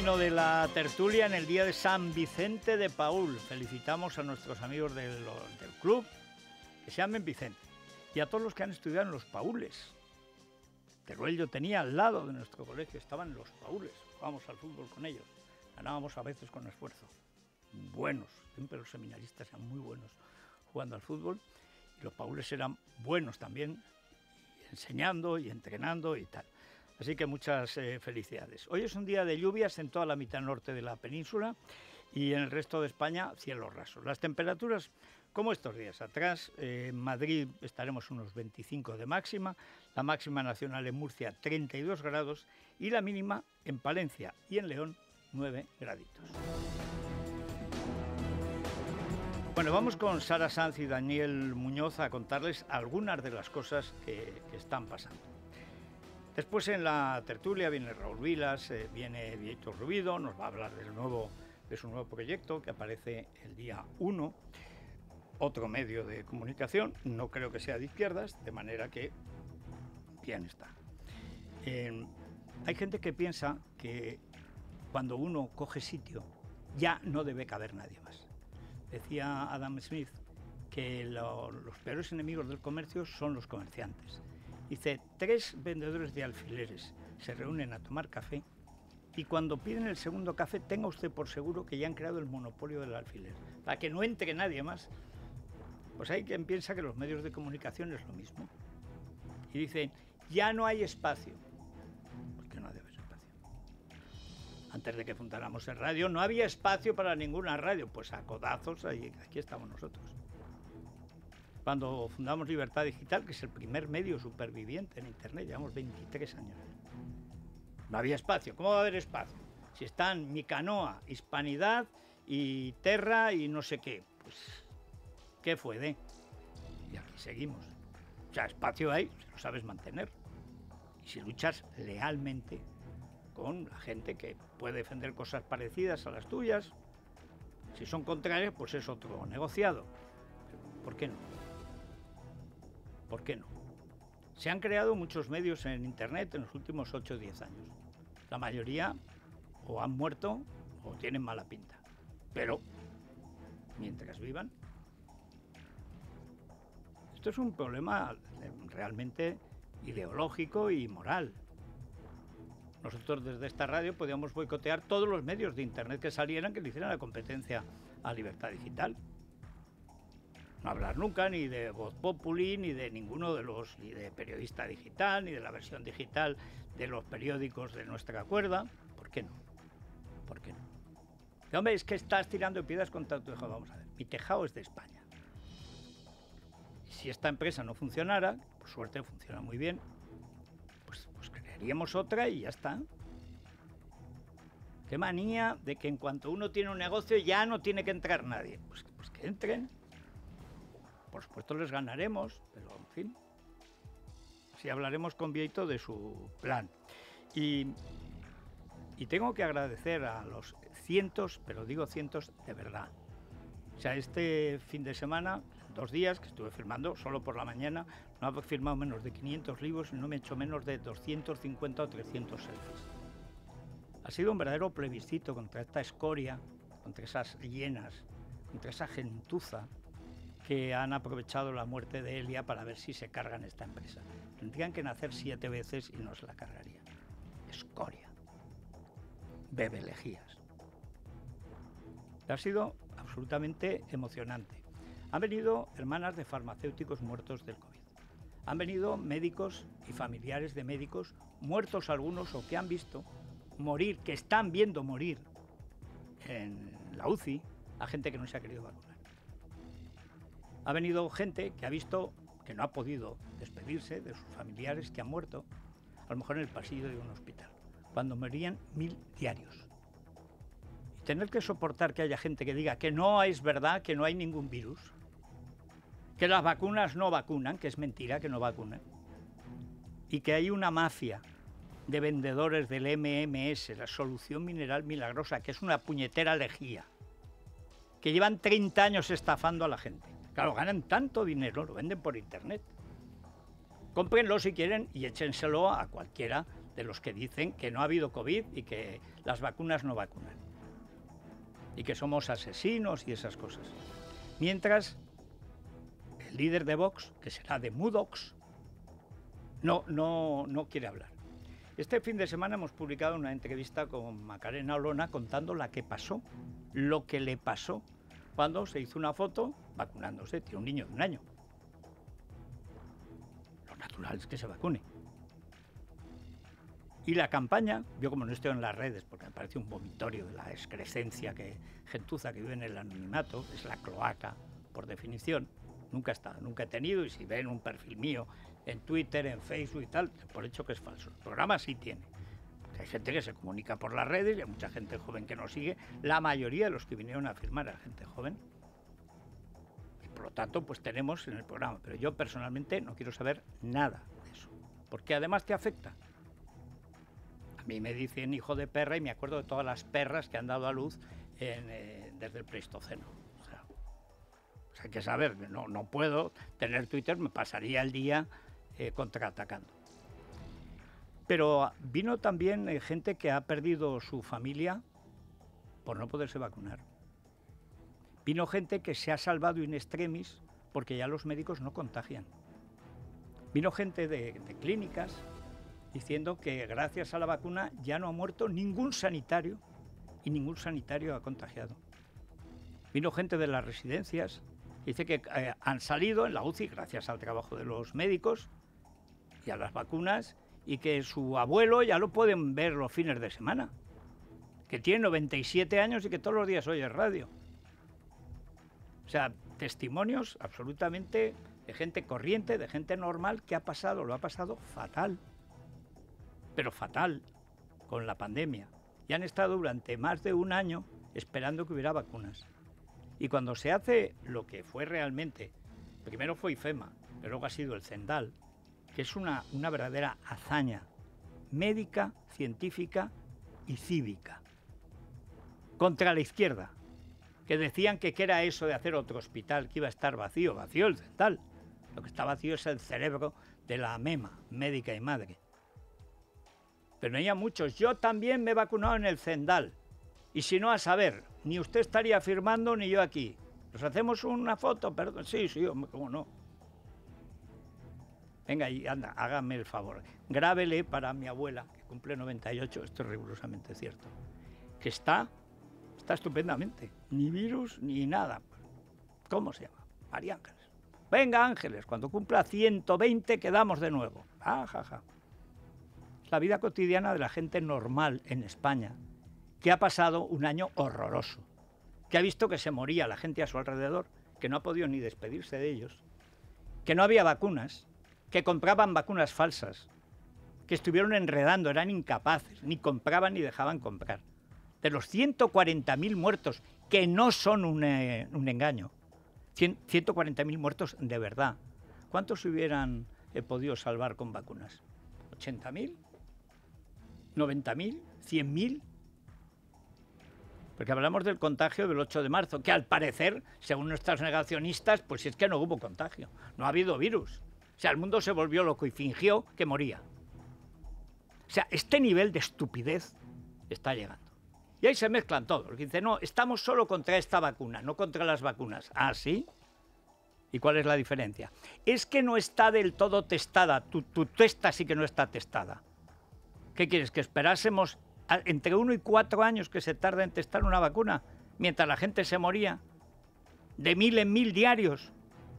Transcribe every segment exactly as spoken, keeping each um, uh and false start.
camino de la tertulia en el día de San Vicente de Paúl. Felicitamos a nuestros amigos del, del club que se llamen Vicente y a todos los que han estudiado en los Paúles. Teruel yo tenía al lado de nuestro colegio, estaban los Paúles, jugábamos al fútbol con ellos, ganábamos a veces con esfuerzo. Buenos, siempre los seminaristas eran muy buenos jugando al fútbol y los Paúles eran buenos también, enseñando y entrenando y tal. Así que muchas eh, felicidades. Hoy es un día de lluvias en toda la mitad norte de la península y en el resto de España cielos rasos. Las temperaturas, como estos días atrás, eh, en Madrid estaremos unos veinticinco de máxima, la máxima nacional en Murcia treinta y dos grados y la mínima en Palencia y en León nueve graditos. Bueno, vamos con Sara Sanz y Daniel Muñoz a contarles algunas de las cosas que, que están pasando. Después en la tertulia viene Raúl Vilas, eh, viene Víctor Rubido, nos va a hablar del nuevo, de su nuevo proyecto que aparece el día uno, otro medio de comunicación, no creo que sea de izquierdas, de manera que bien está. Eh, hay gente que piensa que cuando uno coge sitio ya no debe caber nadie más. Decía Adam Smith que lo, los peores enemigos del comercio son los comerciantes. Dice, tres vendedores de alfileres se reúnen a tomar café y cuando piden el segundo café, tenga usted por seguro que ya han creado el monopolio del alfiler. Para que no entre nadie más. Pues hay quien piensa que los medios de comunicación es lo mismo. Y dicen, ya no hay espacio. Pues que no debe haber espacio. Antes de que fundáramos el radio, no había espacio para ninguna radio. Pues a codazos, ahí, aquí estamos nosotros. Cuando fundamos Libertad Digital, que es el primer medio superviviente en Internet, llevamos veintitrés años. No había espacio. ¿Cómo va a haber espacio? Si están Mi Canoa, Hispanidad y Terra y no sé qué. Pues, ¿qué fue de? Y aquí seguimos. O sea, espacio hay si lo sabes mantener. Y si luchas lealmente con la gente que puede defender cosas parecidas a las tuyas. Si son contrarias, pues es otro negociado. ¿Por qué no? ¿Por qué no? Se han creado muchos medios en Internet en los últimos ocho o diez años. La mayoría o han muerto o tienen mala pinta. Pero, mientras vivan... Esto es un problema realmente ideológico y moral. Nosotros desde esta radio podíamos boicotear todos los medios de Internet que salieran que le hicieran la competencia a Libertad Digital. No hablar nunca ni de Voz Populi, ni de ninguno de los, ni de Periodista Digital, ni de la versión digital de los periódicos de nuestra cuerda. ¿Por qué no? ¿Por qué no? Y, hombre, es que estás tirando piedras contra tu tejado. Vamos a ver, mi tejado es de España. Y si esta empresa no funcionara, por suerte funciona muy bien, pues, pues crearíamos otra y ya está. Qué manía de que en cuanto uno tiene un negocio ya no tiene que entrar nadie. Pues, pues que entren. Por supuesto les ganaremos, pero en fin, sí hablaremos con Vieito de su plan. Y, y tengo que agradecer a los cientos, pero digo cientos de verdad. O sea, este fin de semana, dos días que estuve firmando, solo por la mañana, no he firmado menos de quinientos libros y no me he hecho menos de doscientos cincuenta o trescientos selfies. Ha sido un verdadero plebiscito contra esta escoria, contra esas hienas, contra esa gentuza que han aprovechado la muerte de Elia para ver si se cargan esta empresa. Tendrían que nacer siete veces y no se la cargarían. Escoria. Bebelejías. Ha sido absolutamente emocionante. Han venido hermanas de farmacéuticos muertos del COVID. Han venido médicos y familiares de médicos, muertos algunos o que han visto morir, que están viendo morir en la U C I a gente que no se ha querido vacunar. Ha venido gente que ha visto que no ha podido despedirse de sus familiares que han muerto, a lo mejor en el pasillo de un hospital, cuando morían mil diarios. Y tener que soportar que haya gente que diga que no es verdad, que no hay ningún virus, que las vacunas no vacunan, que es mentira que no vacunan, y que hay una mafia de vendedores del M M S, la solución mineral milagrosa, que es una puñetera lejía, que llevan treinta años estafando a la gente. Claro, ganan tanto dinero, lo venden por internet. Cómprenlo si quieren y échenselo a cualquiera de los que dicen que no ha habido COVID y que las vacunas no vacunan. Y que somos asesinos y esas cosas. Mientras, el líder de Vox, que será de Mudox, no, no, no quiere hablar. Este fin de semana hemos publicado una entrevista con Macarena Olona contando la que pasó, lo que le pasó cuando se hizo una foto vacunándose. Tiene un niño de un año. Lo natural es que se vacune. Y la campaña, yo como no estoy en las redes, porque me parece un vomitorio de la excrescencia, que gentuza que vive en el anonimato, es la cloaca, por definición. Nunca he estado, nunca he tenido, y si ven un perfil mío en Twitter, en Facebook y tal, por hecho que es falso. El programa sí tiene. Porque hay gente que se comunica por las redes y hay mucha gente joven que nos sigue. La mayoría de los que vinieron a firmar era gente joven. Y por lo tanto, pues tenemos en el programa. Pero yo personalmente no quiero saber nada de eso. Porque además te afecta. A mí me dicen hijo de perra y me acuerdo de todas las perras que han dado a luz en, eh, desde el Pleistoceno. O sea, pues hay que saber, no, no puedo tener Twitter, me pasaría el día eh, contraatacando. Pero vino también eh, gente que ha perdido su familia por no poderse vacunar. Vino gente que se ha salvado in extremis porque ya los médicos no contagian. Vino gente de, de clínicas diciendo que gracias a la vacuna ya no ha muerto ningún sanitario y ningún sanitario ha contagiado. Vino gente de las residencias que dice que eh, han salido en la U C I gracias al trabajo de los médicos y a las vacunas y que su abuelo ya lo pueden ver los fines de semana, que tiene noventa y siete años y que todos los días oye radio. O sea, testimonios absolutamente de gente corriente, de gente normal que ha pasado, lo ha pasado fatal. Pero fatal, con la pandemia. Y han estado durante más de un año esperando que hubiera vacunas. Y cuando se hace lo que fue realmente, primero fue IFEMA, pero luego ha sido el Zendal, que es una, una verdadera hazaña médica, científica y cívica. Contra la izquierda, que decían que qué era eso de hacer otro hospital, que iba a estar vacío, vacío el Zendal. Lo que está vacío es el cerebro de la MEMA, médica y madre. Pero no había muchos. Yo también me he vacunado en el Zendal. Y si no, a saber, ni usted estaría firmando ni yo aquí. ¿Nos hacemos una foto? Perdón. Sí, sí, hombre, cómo no. Venga, y anda, hágame el favor. Grábele para mi abuela, que cumple noventa y ocho, esto es rigurosamente cierto, que está, está estupendamente. Ni virus, ni nada. ¿Cómo se llama? María Ángeles. Venga, Ángeles, cuando cumpla ciento veinte quedamos de nuevo. Ah, ja, ja. La vida cotidiana de la gente normal en España, que ha pasado un año horroroso, que ha visto que se moría la gente a su alrededor, que no ha podido ni despedirse de ellos, que no había vacunas, que compraban vacunas falsas, que estuvieron enredando, eran incapaces, ni compraban ni dejaban comprar. De los ciento cuarenta mil muertos, que no son un, eh, un engaño, ciento cuarenta mil muertos de verdad, ¿cuántos se hubieran eh, podido salvar con vacunas? ¿ochenta mil? ¿noventa mil? ¿cien mil? Porque hablamos del contagio del ocho de marzo, que al parecer, según nuestros negacionistas, pues es que no hubo contagio, no ha habido virus. O sea, el mundo se volvió loco y fingió que moría. O sea, este nivel de estupidez está llegando. Y ahí se mezclan todos. Porque dicen, no, estamos solo contra esta vacuna, no contra las vacunas. ¿Ah, sí? ¿Y cuál es la diferencia? Es que no está del todo testada. Tu, tu testa sí que no está testada. ¿Qué quieres? ¿Que esperásemos a, entre uno y cuatro años que se tarda en testar una vacuna mientras la gente se moría? De mil en mil diarios.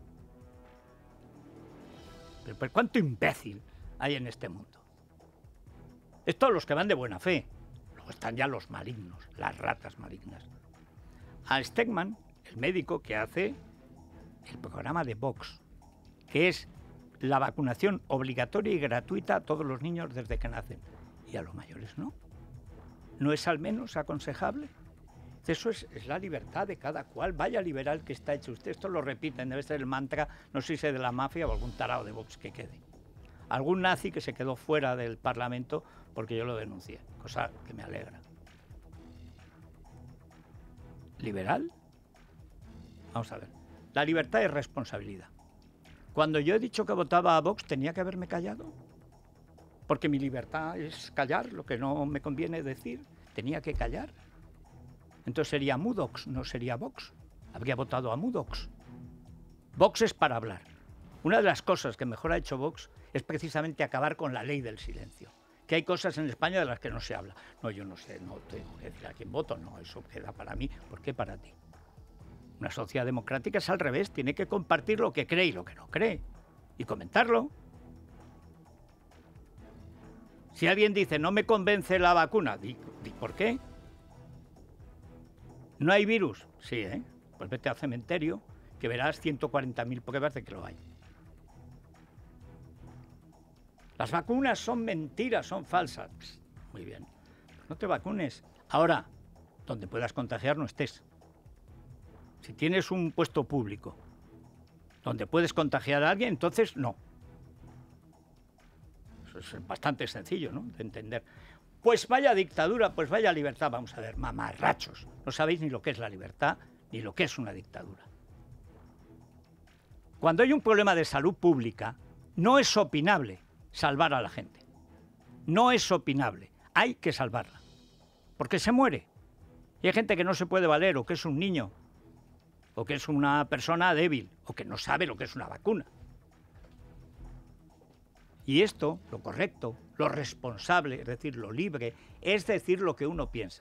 Pero, pero ¿cuánto imbécil hay en este mundo? Estos los que van de buena fe. Luego están ya los malignos, las ratas malignas. A Stegman, el médico que hace el programa de Vox, que es la vacunación obligatoria y gratuita a todos los niños desde que nacen. Y a los mayores no. ¿No es al menos aconsejable? Eso es, es la libertad de cada cual. Vaya liberal que está hecho usted. Esto lo repiten, debe ser el mantra, no sé si de la mafia o algún tarado de Vox que quede. Algún nazi que se quedó fuera del Parlamento porque yo lo denuncié, cosa que me alegra. ¿Liberal? Vamos a ver. La libertad es responsabilidad. Cuando yo he dicho que votaba a Vox, ¿tenía que haberme callado? porque mi libertad es callar lo que no me conviene decir. Tenía que callar. Entonces sería Mudox, no sería Vox. Habría votado a Mudox. Vox es para hablar. Una de las cosas que mejor ha hecho Vox es precisamente acabar con la ley del silencio. Que hay cosas en España de las que no se habla. No, yo no sé, no tengo que decir a quién voto, no, eso queda para mí. ¿Por qué para ti? Una sociedad democrática es al revés, tiene que compartir lo que cree y lo que no cree. Y comentarlo. Si alguien dice, no me convence la vacuna, di, di ¿por qué? ¿No hay virus? Sí, ¿eh? Pues vete al cementerio, que verás ciento cuarenta mil pruebas de que lo hay. Las vacunas son mentiras, son falsas. Psst, muy bien, pues no te vacunes. Ahora, donde puedas contagiar no estés. Si tienes un puesto público donde puedes contagiar a alguien, entonces no. Es bastante sencillo, ¿no?, de entender. Pues vaya dictadura, pues vaya libertad. Vamos a ver, mamarrachos. No sabéis ni lo que es la libertad, ni lo que es una dictadura. Cuando hay un problema de salud pública, no es opinable salvar a la gente. No es opinable. Hay que salvarla. Porque se muere. Y hay gente que no se puede valer, o que es un niño, o que es una persona débil, o que no sabe lo que es una vacuna. Y esto, lo correcto, lo responsable, es decir, lo libre, es decir lo que uno piensa.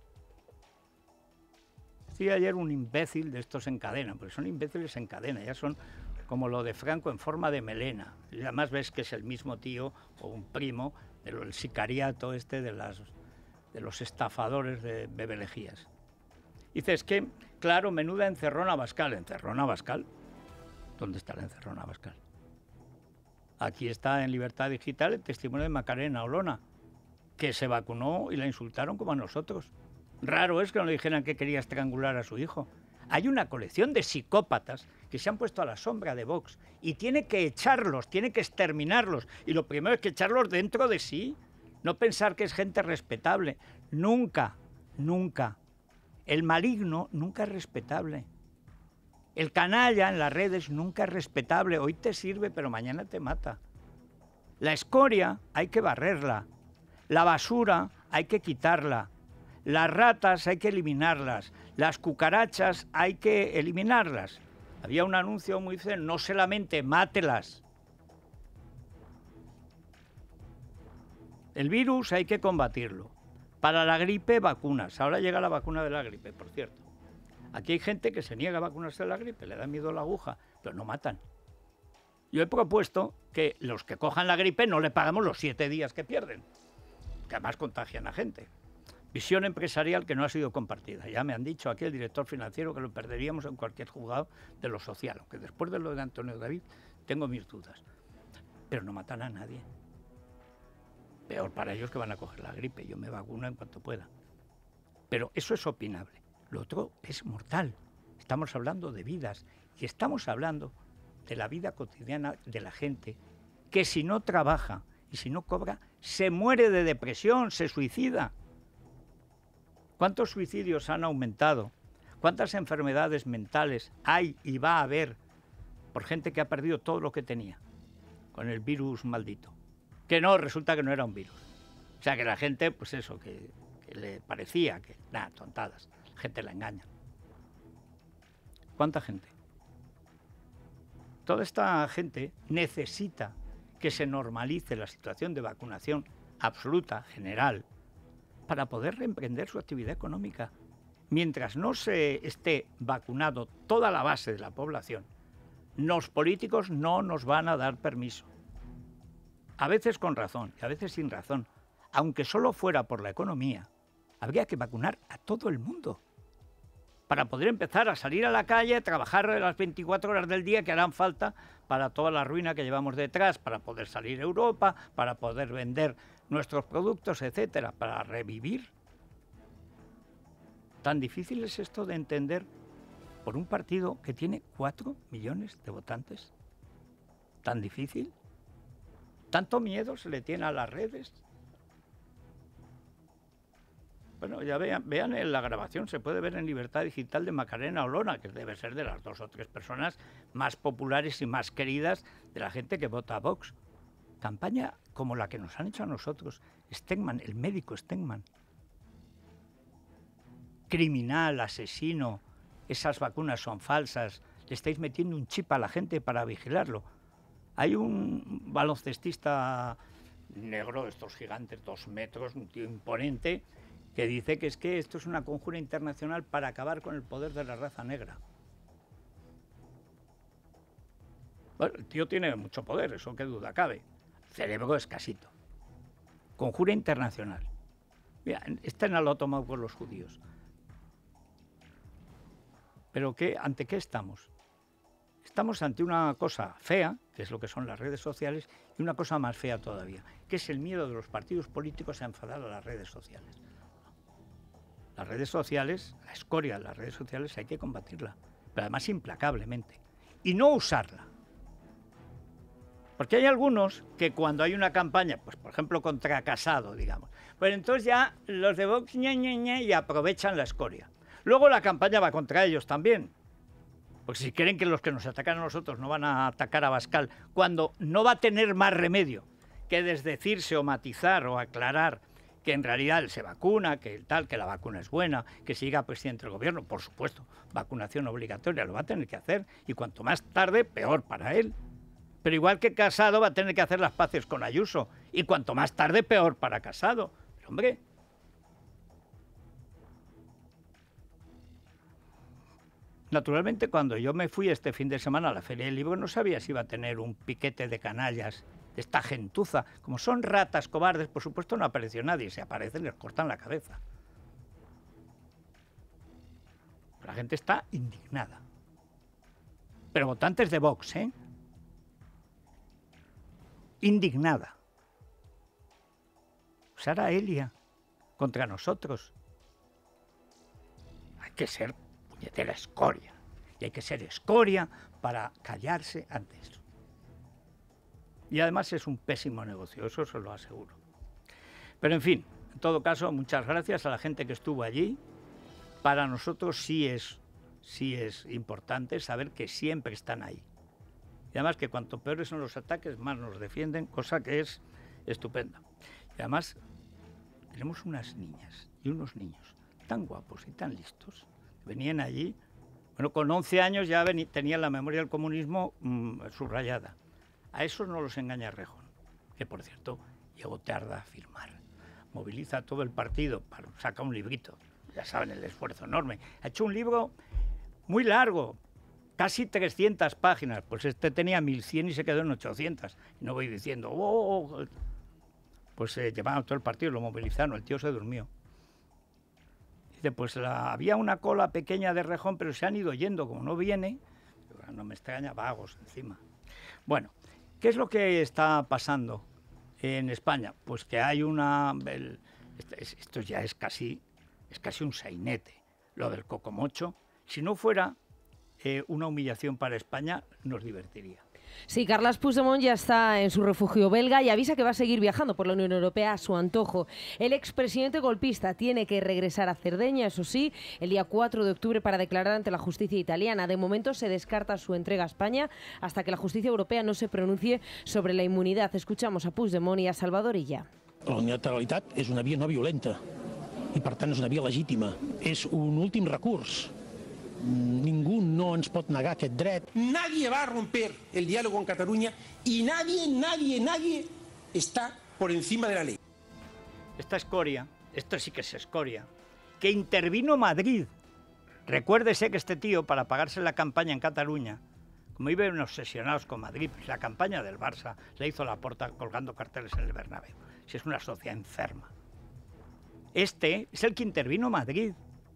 Decía ayer un imbécil de estos en cadena, porque son imbéciles en cadena, ya son como lo de Franco en forma de melena. Y además ves que es el mismo tío o un primo del sicariato este de, las, de los estafadores de bebelejías. Dices que, claro, menuda encerrona Abascal. ¿Encerrona Abascal? ¿Dónde está la encerrona Abascal? Aquí está en Libertad Digital el testimonio de Macarena Olona, que se vacunó y la insultaron como a nosotros. Raro es que no le dijeran que quería estrangular a su hijo. Hay una colección de psicópatas que se han puesto a la sombra de Vox y tiene que echarlos, tiene que exterminarlos. Y lo primero es que echarlos dentro de sí. No pensar que es gente respetable. Nunca, nunca. El maligno nunca es respetable. El canalla en las redes nunca es respetable. Hoy te sirve, pero mañana te mata. La escoria hay que barrerla. La basura hay que quitarla. Las ratas hay que eliminarlas. Las cucarachas hay que eliminarlas. Había un anuncio muy dice, no solamente mátelas. El virus hay que combatirlo. Para la gripe, vacunas. Ahora llega la vacuna de la gripe, por cierto. Aquí hay gente que se niega a vacunarse de la gripe, le da miedo la aguja, pero no matan. Yo he propuesto que los que cojan la gripe no le pagamos los siete días que pierden, que además contagian a gente. Visión empresarial que no ha sido compartida. Ya me han dicho aquí el director financiero que lo perderíamos en cualquier juzgado de lo social, aunque después de lo de Antonio David tengo mis dudas. Pero no matan a nadie. Peor para ellos que van a coger la gripe. Yo me vacuno en cuanto pueda. Pero eso es opinable. Lo otro es mortal. Estamos hablando de vidas y estamos hablando de la vida cotidiana de la gente que si no trabaja y si no cobra, se muere de depresión, se suicida. ¿Cuántos suicidios han aumentado? ¿Cuántas enfermedades mentales hay y va a haber por gente que ha perdido todo lo que tenía con el virus maldito? Que no, resulta que no era un virus. O sea, que la gente, pues eso, que, que le parecía que, nada, tontadas. La gente la engaña. ¿Cuánta gente? Toda esta gente necesita que se normalice la situación de vacunación absoluta, general, para poder reemprender su actividad económica. Mientras no se esté vacunado toda la base de la población, los políticos no nos van a dar permiso. A veces con razón y a veces sin razón. Aunque solo fuera por la economía, habría que vacunar a todo el mundo para poder empezar a salir a la calle, a trabajar las veinticuatro horas del día que harán falta para toda la ruina que llevamos detrás, para poder salir a Europa, para poder vender nuestros productos, etcétera, para revivir. ¿Tan difícil es esto de entender por un partido que tiene cuatro millones de votantes? ¿Tan difícil? ¿Tanto miedo se le tiene a las redes? Bueno, ya vean, vean en la grabación, se puede ver en Libertad Digital de Macarena Olona, que debe ser de las dos o tres personas más populares y más queridas de la gente que vota a Vox. campaña como la que nos han hecho a nosotros, Stegman, el médico Stegman. Criminal, asesino, esas vacunas son falsas, le estáis metiendo un chip a la gente para vigilarlo. Hay un baloncestista negro, estos gigantes, dos metros, un tío imponente, que dice que es que esto es una conjura internacional para acabar con el poder de la raza negra. Bueno, el tío tiene mucho poder, eso qué duda cabe. Cerebro escasito. Conjura internacional. Mira, este no lo ha tomado por los judíos. ¿Pero qué, ante qué estamos? Estamos ante una cosa fea, que es lo que son las redes sociales, y una cosa más fea todavía, que es el miedo de los partidos políticos a enfadar a las redes sociales. Las redes sociales, la escoria de las redes sociales hay que combatirla, pero además implacablemente, y no usarla. Porque hay algunos que cuando hay una campaña, pues por ejemplo contra Casado, digamos, pues entonces ya los de Vox ñe, ñe, ñe, y aprovechan la escoria. Luego la campaña va contra ellos también. Porque si creen que los que nos atacan a nosotros no van a atacar a Abascal, cuando no va a tener más remedio que desdecirse o matizar o aclarar que en realidad él se vacuna, que el tal, que la vacuna es buena, que siga presidente del gobierno, por supuesto, vacunación obligatoria, lo va a tener que hacer, y cuanto más tarde, peor para él. Pero igual que Casado va a tener que hacer las paces con Ayuso, y cuanto más tarde, peor para Casado. Pero hombre... Naturalmente, cuando yo me fui este fin de semana a la Feria del Libro, no sabía si iba a tener un piquete de canallas, de esta gentuza. Como son ratas cobardes, por supuesto no apareció nadie. Si aparecen, les cortan la cabeza. La gente está indignada. Pero votantes de Vox, ¿eh? Indignada. Sara Elia, contra nosotros. Hay que ser puñetera escoria. Y hay que ser escoria para callarse ante eso. Y además es un pésimo negocio, eso se lo aseguro. Pero en fin, en todo caso, muchas gracias a la gente que estuvo allí. Para nosotros sí es, sí es importante saber que siempre están ahí. Y además que cuanto peores son los ataques, más nos defienden, cosa que es estupenda. Y además tenemos unas niñas y unos niños tan guapos y tan listos. Venían allí, bueno, con once años ya tenían la memoria del comunismo mmm, subrayada. A esos no los engaña Rejón, que por cierto llegó tarde a firmar. Moviliza a todo el partido, para, saca un librito, ya saben el esfuerzo enorme. Ha hecho un libro muy largo, casi trescientas páginas, pues este tenía mil cien y se quedó en ochocientas. Y no voy diciendo, oh, oh, oh. Pues eh, llevaban todo el partido, lo movilizaron, el tío se durmió. Dice, pues la, había una cola pequeña de Rejón, pero se han ido yendo, como no viene, no me extraña, vagos encima. Bueno, ¿qué es lo que está pasando en España? Pues que hay una... El, esto ya es casi, es casi un sainete, lo del cocomocho. Si no fuera eh, una humillación para España, nos divertiría. Sí, Carles Puigdemont ya está en su refugio belga y avisa que va a seguir viajando por la Unión Europea a su antojo. El expresidente golpista tiene que regresar a Cerdeña, eso sí, el día cuatro de octubre para declarar ante la justicia italiana. De momento se descarta su entrega a España hasta que la justicia europea no se pronuncie sobre la inmunidad. Escuchamos a Puigdemont y a Salvador Illa. La unilateralitat és una via no violenta i per tant és una via legítima. És un últim recurs. Ningú no ens pot negar aquest dret. Nadie va a romper el diálogo en Cataluña y nadie, nadie, nadie está por encima de la ley. Esta escoria, esto sí que es escoria, que intervino Madrid. Recuérdese que este tío, para pagarse la campaña en Cataluña, como iban obsesionados con Madrid, pues la campaña del Barça le hizo Laporta colgando carteles en el Bernabéu. Si es una sociedad enferma. Este es el que intervino Madrid.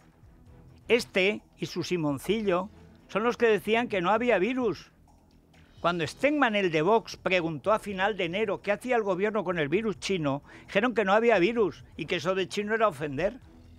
Este y su Simoncillo son los que decían que no había virus. Cuando Stegman, el de Vox, preguntó a final de enero qué hacía el gobierno con el virus chino, dijeron que no había virus y que eso de chino era ofender.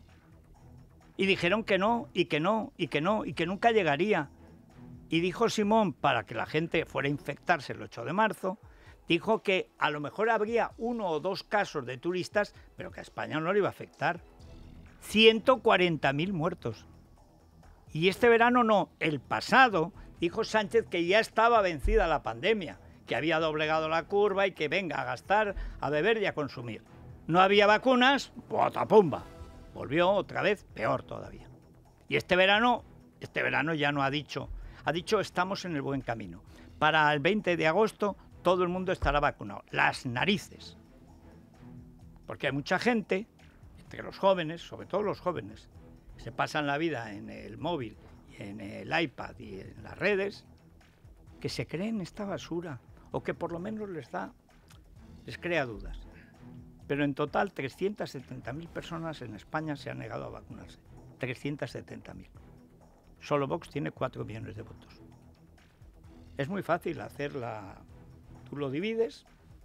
Y dijeron que no, y que no, y que no, y que nunca llegaría. Y dijo Simón, para que la gente fuera a infectarse el ocho de marzo, dijo que a lo mejor habría uno o dos casos de turistas, pero que a España no le iba a afectar. ciento cuarenta mil muertos. Y este verano no, el pasado, dijo Sánchez que ya estaba vencida la pandemia, que había doblegado la curva y que venga a gastar, a beber y a consumir. No había vacunas, ¡potapumba! Volvió otra vez peor todavía. Y este verano, este verano ya no ha dicho, ha dicho estamos en el buen camino. Para el veinte de agosto todo el mundo estará vacunado. Las narices. Porque hay mucha gente, entre los jóvenes, sobre todo los jóvenes, que se pasan la vida en el móvil, en el iPad y en las redes, que se creen esta basura, o que por lo menos les da, les crea dudas. Pero en total trescientas setenta mil personas en España se han negado a vacunarse. trescientas setenta mil. Solo Vox tiene cuatro millones de votos. Es muy fácil hacerla. Tú lo divides.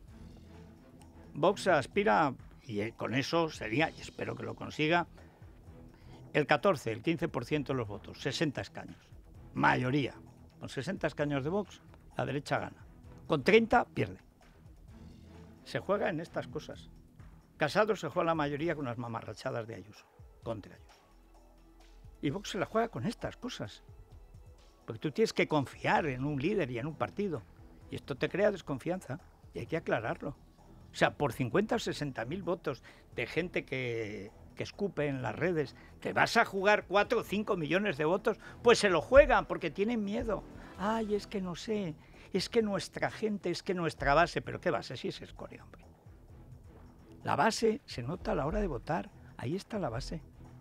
Vox aspira, y con eso sería, y espero que lo consiga, el catorce, el quince por ciento de los votos, sesenta escaños. Mayoría. Con sesenta escaños de Vox, la derecha gana. Con treinta, pierde. Se juega en estas cosas. Casado se juega la mayoría con las mamarrachadas de Ayuso, contra Ayuso. Y Vox se la juega con estas cosas. Porque tú tienes que confiar en un líder y en un partido. Y esto te crea desconfianza. Y hay que aclararlo. O sea, por cincuenta o sesenta mil votos de gente que, que escupe en las redes, ¿te vas a jugar cuatro o cinco millones de votos? Pues se lo juegan porque tienen miedo. Ay, es que no sé, es que nuestra gente, es que nuestra base... ¿Pero qué base? Si es escoria, hombre. La base se nota a la hora de votar. Ahí está la base.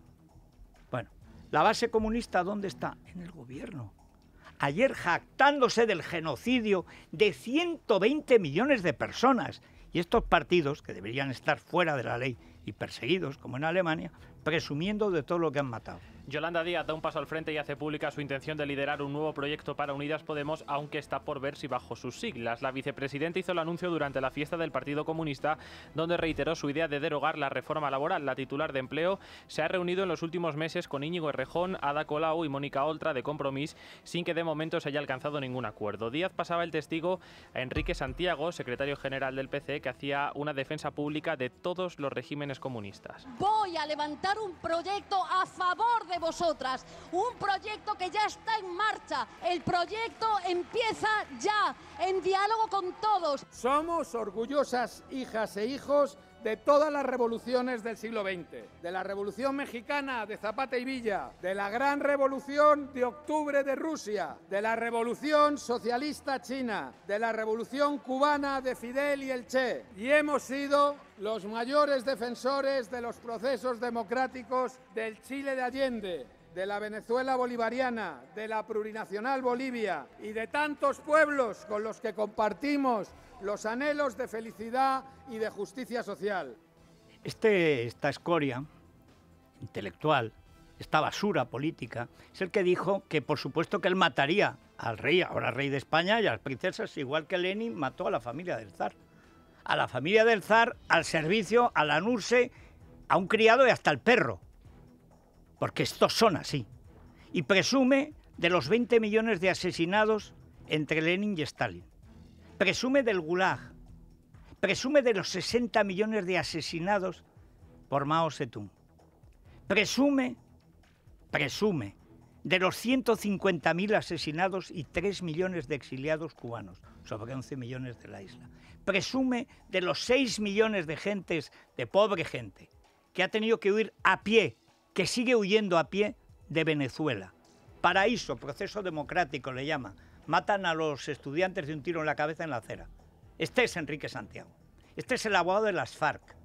Bueno, ¿la base comunista dónde está? En el gobierno. Ayer jactándose del genocidio de ciento veinte millones de personas. Y estos partidos, que deberían estar fuera de la ley y perseguidos, como en Alemania, presumiendo de todo lo que han matado. Yolanda Díaz da un paso al frente y hace pública su intención de liderar un nuevo proyecto para Unidas Podemos, aunque está por ver si bajo sus siglas. La vicepresidenta hizo el anuncio durante la fiesta del Partido Comunista, donde reiteró su idea de derogar la reforma laboral. La titular de Empleo se ha reunido en los últimos meses con Íñigo Errejón, Ada Colau y Mónica Oltra de Compromís, sin que de momento se haya alcanzado ningún acuerdo. Díaz pasaba el testigo a Enrique Santiago, secretario general del P C, que hacía una defensa pública de todos los regímenes comunistas. Voy a levantar un proyecto a favor de vosotras, un proyecto que ya está en marcha. El proyecto empieza ya, en diálogo con todos. Somos orgullosas hijas e hijos de todas las revoluciones del siglo veinte, de la Revolución Mexicana de Zapata y Villa, de la Gran Revolución de Octubre de Rusia, de la Revolución Socialista China, de la Revolución Cubana de Fidel y el Che. Y hemos sido los mayores defensores de los procesos democráticos del Chile de Allende, de la Venezuela bolivariana, de la plurinacional Bolivia y de tantos pueblos con los que compartimos los anhelos de felicidad y de justicia social. Este, esta escoria intelectual, esta basura política, es el que dijo que por supuesto que él mataría al rey, ahora rey de España, y a las princesas, igual que Lenin mató a la familia del zar. A la familia del zar, al servicio, a la nurse, a un criado y hasta al perro. Porque estos son así. Y presume de los veinte millones de asesinados entre Lenin y Stalin. Presume del Gulag, presume de los sesenta millones de asesinados por Mao Zedong, presume, presume de los ciento cincuenta mil asesinados y tres millones de exiliados cubanos, sobre once millones de la isla, presume de los seis millones de gentes, de pobre gente, que ha tenido que huir a pie, que sigue huyendo a pie de Venezuela. Paraíso, proceso democrático le llama. Matan a los estudiantes de un tiro en la cabeza en la acera. Este es Enrique Santiago. Este es el abogado de las FARC.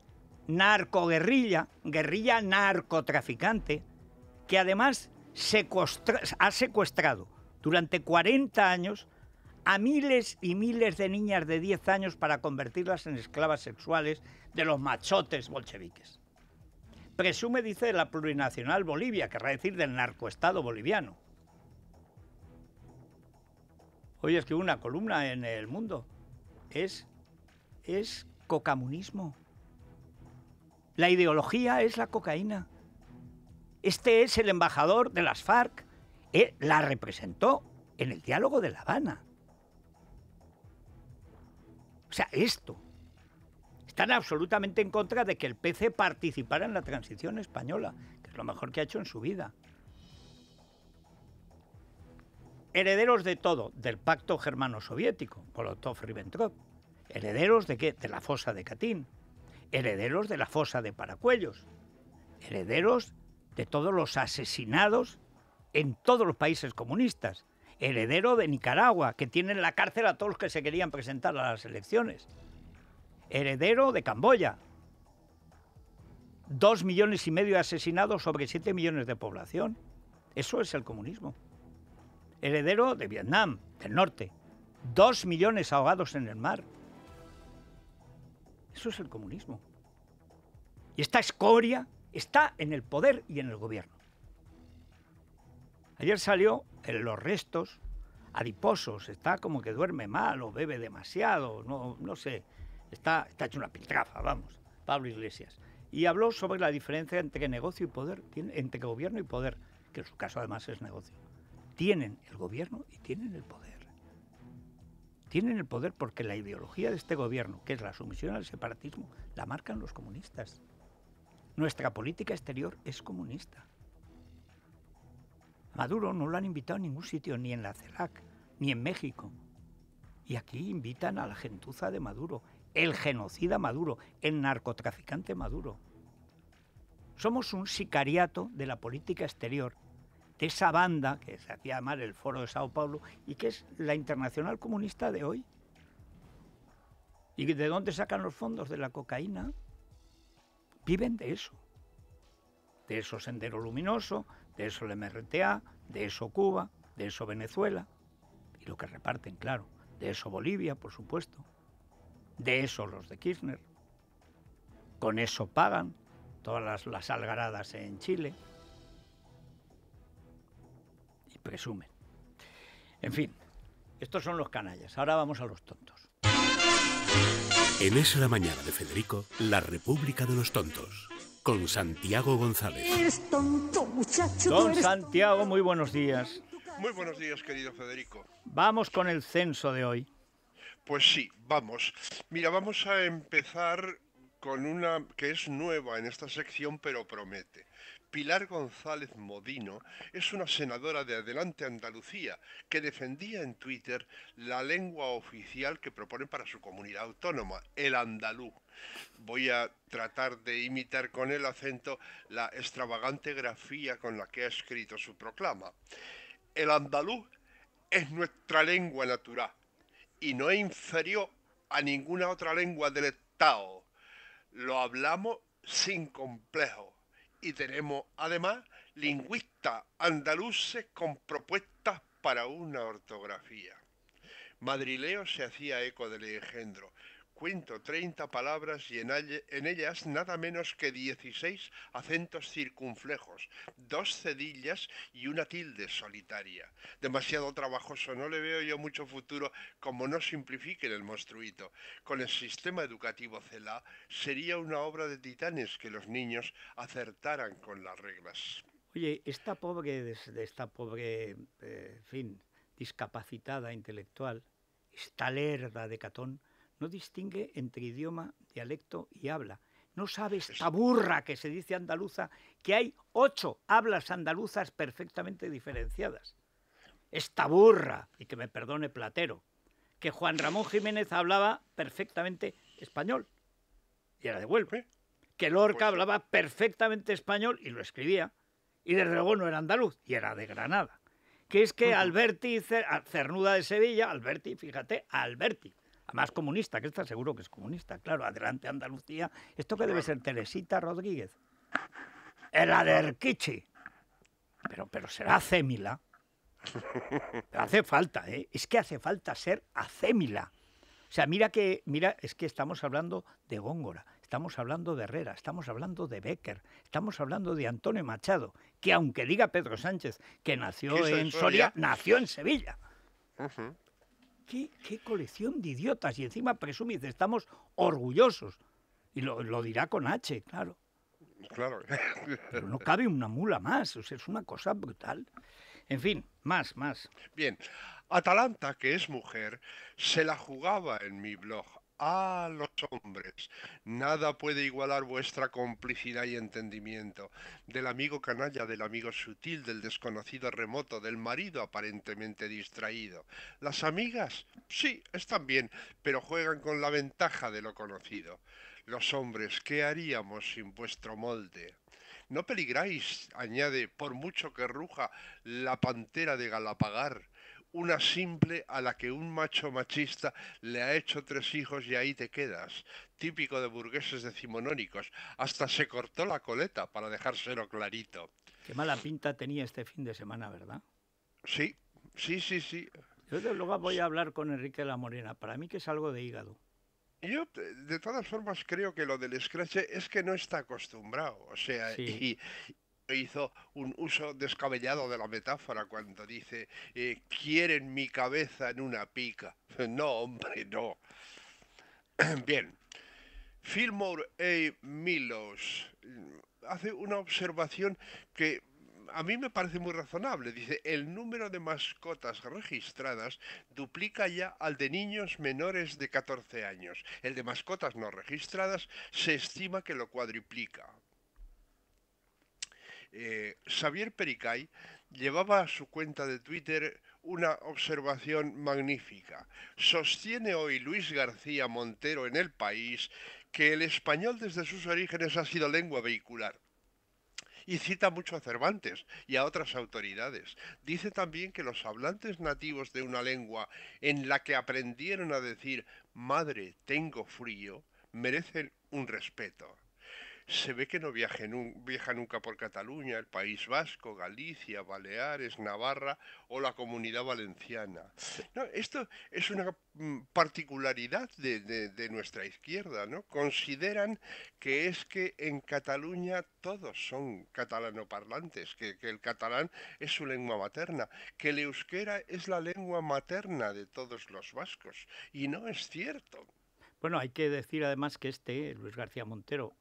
Narcoguerrilla, guerrilla narcotraficante, que además secuestra, ha secuestrado durante cuarenta años a miles y miles de niñas de diez años para convertirlas en esclavas sexuales de los machotes bolcheviques. Presume, dice, de la plurinacional Bolivia, querrá decir del narcoestado boliviano. Hoy escribo una columna en El Mundo. Es, es cocamunismo. La ideología es la cocaína. Este es el embajador de las FARC. Él la representó en el diálogo de La Habana. O sea, esto. Están absolutamente en contra de que el P C participara en la transición española, que es lo mejor que ha hecho en su vida. herederos de todo, del pacto germano-soviético, Molotov-Ribbentrop. ¿Herederos de qué? De la fosa de Katyn. Herederos de la fosa de Paracuellos. Herederos de todos los asesinados en todos los países comunistas. Heredero de Nicaragua, que tiene en la cárcel a todos los que se querían presentar a las elecciones. Heredero de Camboya. Dos millones y medio de asesinados sobre siete millones de población. Eso es el comunismo. Heredero de Vietnam, del norte. Dos millones ahogados en el mar. Eso es el comunismo. Y esta escoria está en el poder y en el gobierno. Ayer salió en los restos adiposos, está como que duerme mal o bebe demasiado, no, no sé, está, está hecho una piltrafa, vamos, Pablo Iglesias. Y habló sobre la diferencia entre negocio y poder, entre gobierno y poder, que en su caso además es negocio. Tienen el gobierno y tienen el poder. Tienen el poder porque la ideología de este gobierno, que es la sumisión al separatismo, la marcan los comunistas. Nuestra política exterior es comunista. A Maduro no lo han invitado a ningún sitio, ni en la CELAC, ni en México. Y aquí invitan a la gentuza de Maduro, el genocida Maduro, el narcotraficante Maduro. Somos un sicariato de la política exterior, de esa banda que se hacía llamar el Foro de Sao Paulo y que es la Internacional Comunista de hoy. ¿Y de dónde sacan los fondos? De la cocaína. Viven de eso. De eso Sendero Luminoso, de eso el M R T A, de eso Cuba, de eso Venezuela. Y lo que reparten, claro. De eso Bolivia, por supuesto. De eso los de Kirchner. Con eso pagan todas las, las algaradas en Chile. Y presumen. En fin, estos son los canallas. Ahora vamos a los tontos. En Es la Mañana de Federico, la República de los Tontos, con Santiago González. Eres tonto, muchacho. Don Santiago, muy buenos días. Muy buenos días, querido Federico. Vamos con el censo de hoy. Pues sí, vamos. Mira, vamos a empezar con una que es nueva en esta sección, pero promete. Pilar González Modino es una senadora de Adelante Andalucía que defendía en Twitter la lengua oficial que proponen para su comunidad autónoma, el andaluz. Voy a tratar de imitar con el acento la extravagante grafía con la que ha escrito su proclama. El andaluz es nuestra lengua natural y no es inferior a ninguna otra lengua del Estado. Lo hablamos sin complejo. Y tenemos, además, lingüistas andaluces con propuestas para una ortografía. Madrileo se hacía eco del engendro. Cuento treinta palabras y en ellas nada menos que dieciséis acentos circunflejos, dos cedillas y una tilde solitaria. Demasiado trabajoso, no le veo yo mucho futuro como no simplifiquen el monstruito. Con el sistema educativo CELA sería una obra de titanes que los niños acertaran con las reglas. Oye, esta pobre, esta pobre, eh, en fin, discapacitada intelectual, esta lerda de Catón, no distingue entre idioma, dialecto y habla. No sabe esta burra que se dice andaluza, que hay ocho hablas andaluzas perfectamente diferenciadas. Esta burra, y que me perdone Platero, que Juan Ramón Jiménez hablaba perfectamente español, y era de Huelva. Que Lorca hablaba perfectamente español y lo escribía, y desde luego no era andaluz, y era de Granada. Que es que Alberti, Cernuda de Sevilla, Alberti, fíjate, Alberti, más comunista, que está seguro que es comunista, claro, Adelante Andalucía. ¿Esto que debe ser Teresita Rodríguez? El Aderquichi. Pero, pero será acémila. Pero hace falta, ¿eh? Es que hace falta ser acémila. O sea, mira que, mira, es que estamos hablando de Góngora, estamos hablando de Herrera, estamos hablando de Bécquer, estamos hablando de Antonio Machado, que aunque diga Pedro Sánchez que nació en Soria, nació en Sevilla. Uh-huh. ¿Qué, ¿Qué colección de idiotas? Y encima presume y dice, estamos orgullosos. Y lo, lo dirá con H, claro. Claro. Pero no cabe una mula más, o sea, es una cosa brutal. En fin, más, más. Bien, Atalanta, que es mujer, se la jugaba en mi blog. Ah, los hombres, nada puede igualar vuestra complicidad y entendimiento. Del amigo canalla, del amigo sutil, del desconocido remoto, del marido aparentemente distraído. Las amigas, sí, están bien, pero juegan con la ventaja de lo conocido. Los hombres, ¿qué haríamos sin vuestro molde? No peligráis, añade, por mucho que ruja la pantera de Galapagar, una simple a la que un macho machista le ha hecho tres hijos y ahí te quedas, típico de burgueses decimonónicos, hasta se cortó la coleta para dejárselo clarito. Qué mala pinta tenía este fin de semana, ¿verdad? Sí, sí, sí, sí. Yo de luego voy a hablar con Enrique La Morena, para mí que es algo de hígado. Yo, de todas formas, creo que lo del escrache es que no está acostumbrado, o sea, Sí. y hizo un uso descabellado de la metáfora cuando dice eh, quieren mi cabeza en una pica. No, hombre, no. Bien. Fillmore A. Milos hace una observación que a mí me parece muy razonable. Dice, el número de mascotas registradas duplica ya al de niños menores de catorce años. El de mascotas no registradas se estima que lo cuadriplica. Eh, Xavier Pericay llevaba a su cuenta de Twitter una observación magnífica. Sostiene hoy Luis García Montero en El País que el español desde sus orígenes ha sido lengua vehicular. Y cita mucho a Cervantes y a otras autoridades. Dice también que los hablantes nativos de una lengua en la que aprendieron a decir «madre, tengo frío», merecen un respeto. Se ve que no viaje nu- viaja nunca por Cataluña, el País Vasco, Galicia, Baleares, Navarra o la Comunidad Valenciana. No, esto es una mm, particularidad de, de- de nuestra izquierda, ¿no? Consideran que es que en Cataluña todos son catalanoparlantes, que, que el catalán es su lengua materna, que el euskera es la lengua materna de todos los vascos. Y no es cierto. Bueno, hay que decir además que este, Luis García Montero,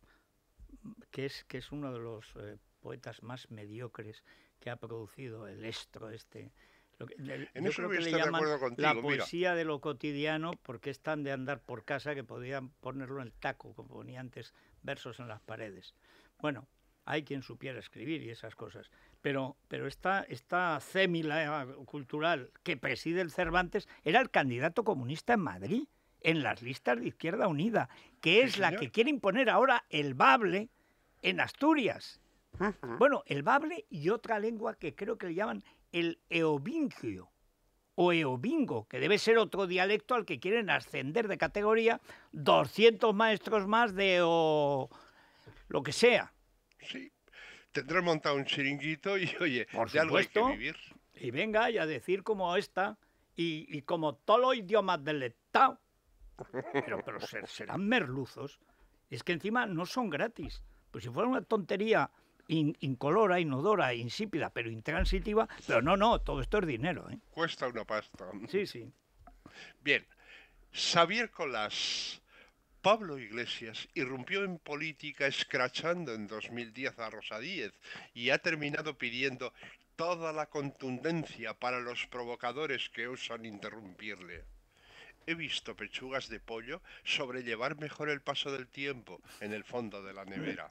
que es, que es uno de los eh, poetas más mediocres que ha producido el estro este. Lo que, le, En yo eso creo voy a que le estar de llaman acuerdo contigo, la mira. poesía de lo cotidiano porque es tan de andar por casa que podían ponerlo en el taco, como ponía antes versos en las paredes. Bueno, hay quien supiera escribir y esas cosas, pero, pero esta, esta cémila cultural que preside el Cervantes era el candidato comunista en Madrid, en las listas de Izquierda Unida, que es Sí, la señor. que quiere imponer ahora el bable en Asturias. Bueno, el bable y otra lengua que creo que le llaman el eovingio o eobingo, que debe ser otro dialecto al que quieren ascender de categoría doscientos maestros más de o lo que sea. Sí, tendré montado un chiringuito y, oye, Por de algo hay que supuesto. vivir. Y venga, y a decir como esta y, y como todos los idiomas del Estado. Pero, pero ser- serán merluzos. Es que encima no son gratis. Pues si fuera una tontería in- incolora, inodora, insípida, pero intransitiva, pero no, no, todo esto es dinero, ¿eh? Cuesta una pasta. Sí, sí. Bien, Xavier Colás. Pablo Iglesias irrumpió en política escrachando en dos mil diez a Rosa Díez y ha terminado pidiendo toda la contundencia para los provocadores que osan interrumpirle. He visto pechugas de pollo sobrellevar mejor el paso del tiempo en el fondo de la nevera.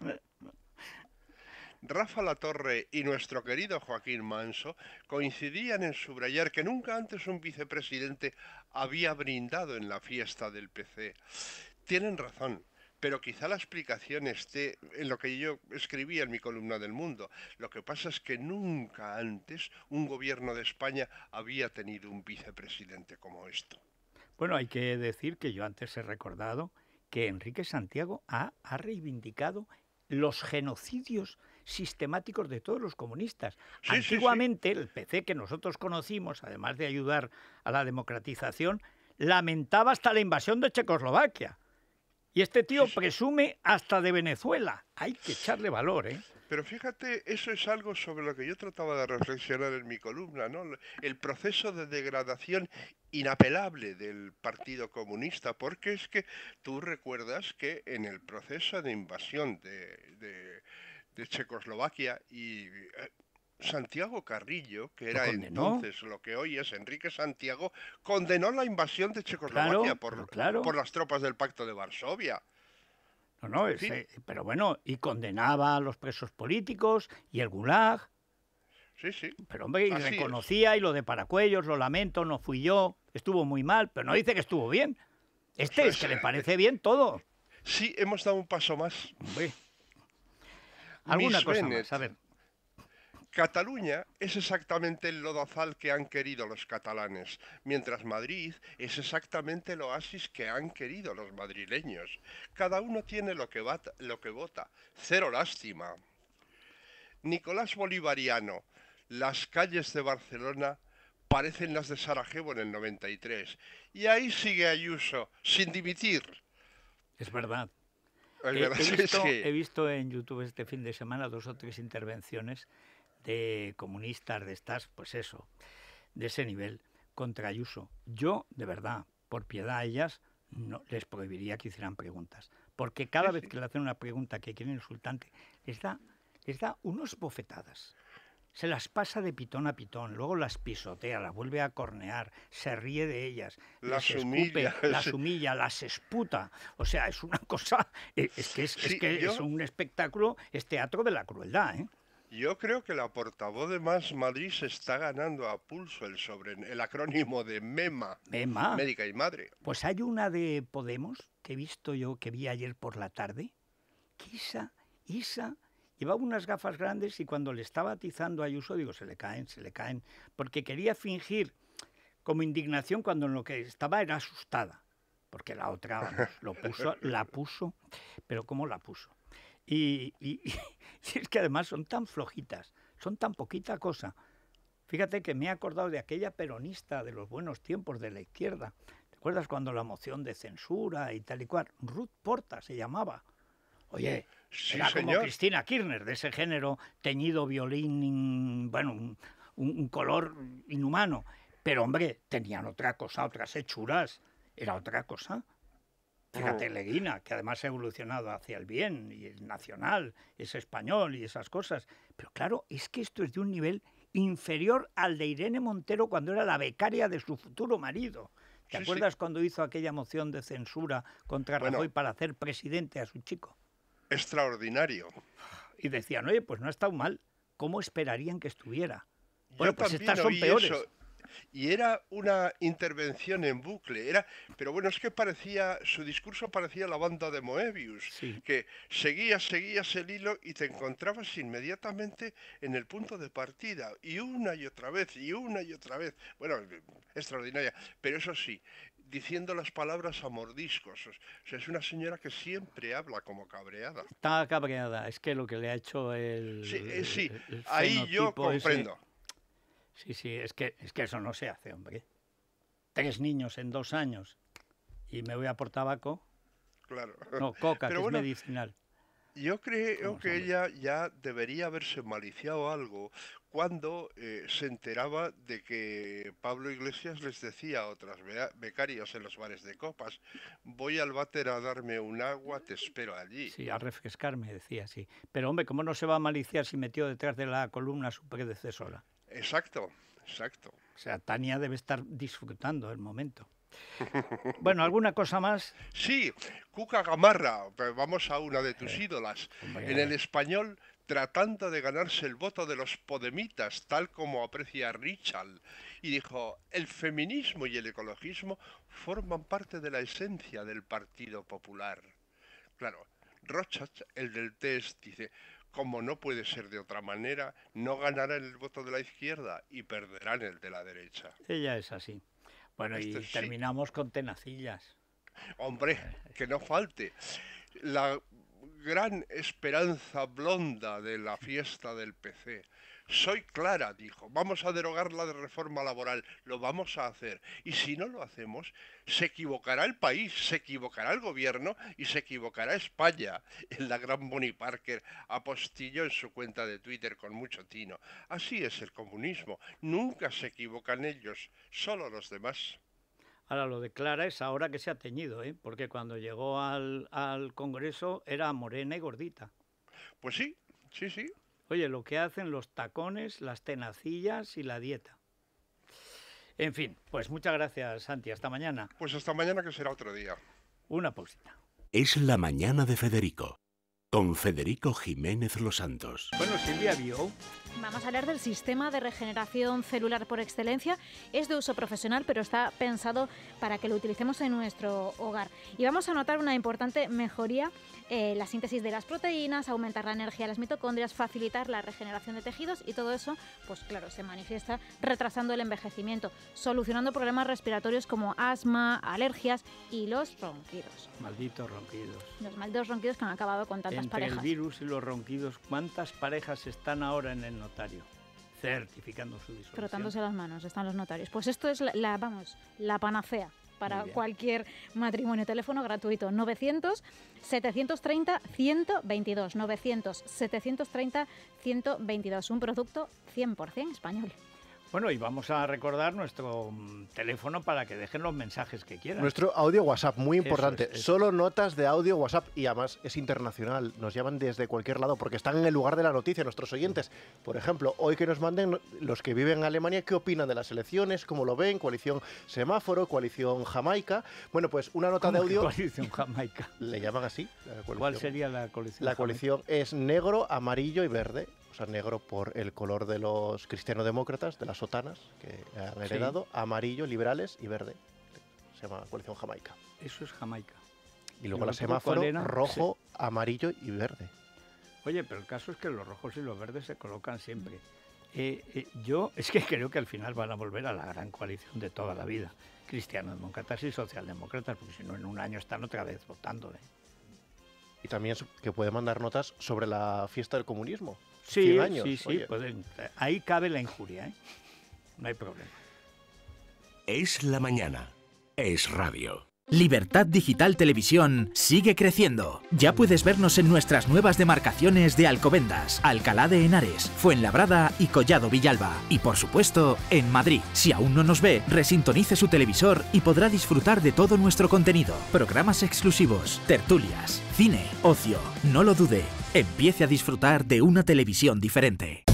Rafa Latorre y nuestro querido Joaquín Manso coincidían en subrayar que nunca antes un vicepresidente había brindado en la fiesta del P C. Tienen razón, pero quizá la explicación esté en lo que yo escribía en mi columna del Mundo. Lo que pasa es que nunca antes un gobierno de España había tenido un vicepresidente como esto. Bueno, hay que decir que yo antes he recordado que Enrique Santiago ha, ha reivindicado los genocidios sistemáticos de todos los comunistas. Sí, sí, Antiguamente, el P C que nosotros conocimos, además de ayudar a la democratización, lamentaba hasta la invasión de Checoslovaquia. Y este tío Sí, sí. presume hasta de Venezuela. Hay que echarle valor, ¿eh? Pero fíjate, eso es algo sobre lo que yo trataba de reflexionar en mi columna, ¿no? El proceso de degradación inapelable del Partido Comunista, porque es que tú recuerdas que en el proceso de invasión de, de- de Checoslovaquia y eh, Santiago Carrillo, que era condenó. entonces lo que hoy es Enrique Santiago, condenó la invasión de Checoslovaquia Claro, por, pero claro. por las tropas del Pacto de Varsovia. No, no, En ese- fin. pero bueno, y condenaba a los presos políticos y el Gulag. Sí, sí. Pero hombre, y Así es. reconocía, y lo de Paracuellos, lo lamento, no fui yo, estuvo muy mal, pero no dice que estuvo bien. Este es que le parece bien todo. Sí, hemos dado un paso más. Hombre. Alguna Miss cosa Bennett. más, a ver. Cataluña es exactamente el lodazal que han querido los catalanes, mientras Madrid es exactamente el oasis que han querido los madrileños. Cada uno tiene lo que, vota, lo que vota. Cero lástima. Nicolás Bolivariano, las calles de Barcelona parecen las de Sarajevo en el noventa y tres. Y ahí sigue Ayuso, sin dimitir. Es verdad. Es He, verdad, he sí, visto, sí. he visto en YouTube este fin de semana dos o tres intervenciones de comunistas de estas, pues eso, de ese nivel, contra Ayuso. Yo, de verdad, por piedad a ellas, no les prohibiría que hicieran preguntas. Porque cada Sí, vez sí. que le hacen una pregunta que quieren insultante, les da, les da unos bofetadas. Se las pasa de pitón a pitón, luego las pisotea, las vuelve a cornear, se ríe de ellas, Las les escupe, humilla, las sí. humilla, las esputa. O sea, es una cosa, es es que es, es Sí, que yo- es un espectáculo, es teatro de la crueldad, ¿eh? Yo creo que la portavoz de Más Madrid se está ganando a pulso el, sobre, el acrónimo de MEMA, Mema. médica y madre. Pues hay una de Podemos que he visto yo, que vi ayer por la tarde, que esa, esa, llevaba unas gafas grandes y cuando le estaba atizando a Ayuso, digo, se le caen, se le caen, porque quería fingir como indignación cuando en lo que estaba era asustada, porque la otra, vamos, lo puso, la puso, pero ¿cómo la puso? Y, y- y es que además son tan flojitas, son tan poquita cosa. Fíjate que me he acordado de aquella peronista de los buenos tiempos de la izquierda. ¿Te acuerdas cuando la moción de censura y tal y cual? Ruth Porta se llamaba. Oye, Sí, era como señor. Cristina Kirchner, de ese género teñido violín, in- bueno, un, un- un color inhumano. Pero hombre, tenían otra cosa, otras hechuras. Era otra cosa. Fíjate, Leguina, que además ha evolucionado hacia el bien, y es nacional, es español y esas cosas. Pero claro, es que esto es de un nivel inferior al de Irene Montero cuando era la becaria de su futuro marido. ¿Te Sí, acuerdas cuando hizo aquella moción de censura contra Bueno. Rajoy para hacer presidente a su chico? Extraordinario. Y decían, oye, pues no ha estado mal. ¿Cómo esperarían que estuviera? Yo Bueno, pues también estas son oí peores. eso. Y era una intervención en bucle, era, pero bueno, es que parecía, su discurso parecía la banda de Moebius, Sí. que seguías, seguías el hilo y te encontrabas inmediatamente en el punto de partida, y una y otra vez, y una y otra vez. Bueno, extraordinaria, pero eso sí, diciendo las palabras a mordiscos. O sea, es una señora que siempre habla como cabreada. Está cabreada, es que lo que le ha hecho el. Sí, eh, sí, el- el ahí yo fenotipo ese- comprendo. Sí, sí, es que, es que eso no se hace, hombre. Tres niños en dos años y me voy a por tabaco. Claro. No, coca, Pero que bueno, es medicinal. Yo creo Vamos, que hombre. ella ya debería haberse maliciado algo cuando eh, se enteraba de que Pablo Iglesias les decía a otras bea- becarias en los bares de copas: voy al váter a darme un agua, te espero allí. Sí, a refrescarme, decía, sí. Pero, hombre, ¿cómo no se va a maliciar si metió detrás de la columna su predecesora? Exacto, exacto. O sea, Tania debe estar disfrutando el momento. Bueno, ¿alguna cosa más? Sí, Cuca Gamarra, pero vamos a una de tus ídolas. hombre. En el español, tratando de ganarse el voto de los podemitas, tal como aprecia Richard, y dijo: el feminismo y el ecologismo forman parte de la esencia del Partido Popular. Claro, Rochas, el del test, dice: como no puede ser de otra manera, no ganarán el voto de la izquierda y perderán el de la derecha. Ella es así. Bueno, y Este sí. terminamos con tenacillas. Hombre, que no falte. La gran esperanza blonda de la fiesta del P C. Soy Clara, dijo, vamos a derogar la reforma laboral, lo vamos a hacer. Y si no lo hacemos, se equivocará el país, se equivocará el gobierno y se equivocará España. La gran Bonnie Parker apostilló en su cuenta de Twitter con mucho tino. Así es el comunismo, nunca se equivocan ellos, solo los demás. Ahora, lo de Clara es ahora que se ha teñido, ¿eh? Porque cuando llegó al, al Congreso era morena y gordita. Pues sí, sí, sí. Oye, lo que hacen los tacones, las tenacillas y la dieta. En fin, pues muchas gracias, Santi. Hasta mañana. Pues hasta mañana, que será otro día. Una pausita. Es la mañana de Federico, con Federico Jiménez Los Santos. Bueno, Silvia Bio. Vamos a hablar del sistema de regeneración celular por excelencia. Es de uso profesional, pero está pensado para que lo utilicemos en nuestro hogar. Y vamos a notar una importante mejoría, eh, la síntesis de las proteínas, aumentar la energía de las mitocondrias, facilitar la regeneración de tejidos y todo eso, pues claro, se manifiesta retrasando el envejecimiento, solucionando problemas respiratorios como asma, alergias y los ronquidos. Malditos ronquidos. Los malditos ronquidos que han acabado con tantas Entre parejas. el virus y los ronquidos, ¿cuántas parejas están ahora en el notario certificando su disolución? Frotándose las manos, están los notarios. Pues esto es la, la vamos, la panacea para cualquier matrimonio. Teléfono gratuito novecientos, setecientos treinta, ciento veintidós. novecientos, setecientos treinta, ciento veintidós. Un producto cien por ciento español. Bueno, y vamos a recordar nuestro teléfono para que dejen los mensajes que quieran. Nuestro audio WhatsApp, muy importante. Eso es, eso. Solo notas de audio WhatsApp y además es internacional. Nos llaman desde cualquier lado porque están en el lugar de la noticia nuestros oyentes. Por ejemplo, hoy que nos manden los que viven en Alemania, ¿qué opinan de las elecciones? ¿Cómo lo ven? Coalición Semáforo, Coalición Jamaica. Bueno, pues una nota de audio... Coalición Jamaica? ¿Le llaman así? ¿Cuál sería la coalición? La coalición es negro, amarillo y verde. O sea, negro por el color de los cristianodemócratas, de las sotanas que han heredado, sí. Amarillo, liberales y verde. Se llama Coalición Jamaica. Eso es Jamaica. Y luego la semáforo, rojo, sí. Amarillo y verde. Oye, pero el caso es que los rojos y los verdes se colocan siempre. Eh, eh, yo es que creo que al final van a volver a la gran coalición de toda la vida. Cristianodemócratas y socialdemócratas, porque si no en un año están otra vez votando. ¿eh? Y también que puede mandar notas sobre la fiesta del comunismo. Sí, años, sí, sí, pueden, ahí cabe la injuria, ¿eh? No hay problema. Es la mañana, es radio. Libertad Digital Televisión sigue creciendo. Ya puedes vernos en nuestras nuevas demarcaciones de Alcobendas, Alcalá de Henares, Fuenlabrada y Collado Villalba. Y por supuesto, en Madrid. Si aún no nos ve, resintonice su televisor y podrá disfrutar de todo nuestro contenido. Programas exclusivos, tertulias, cine, ocio. No lo dude. Empiece a disfrutar de una televisión diferente.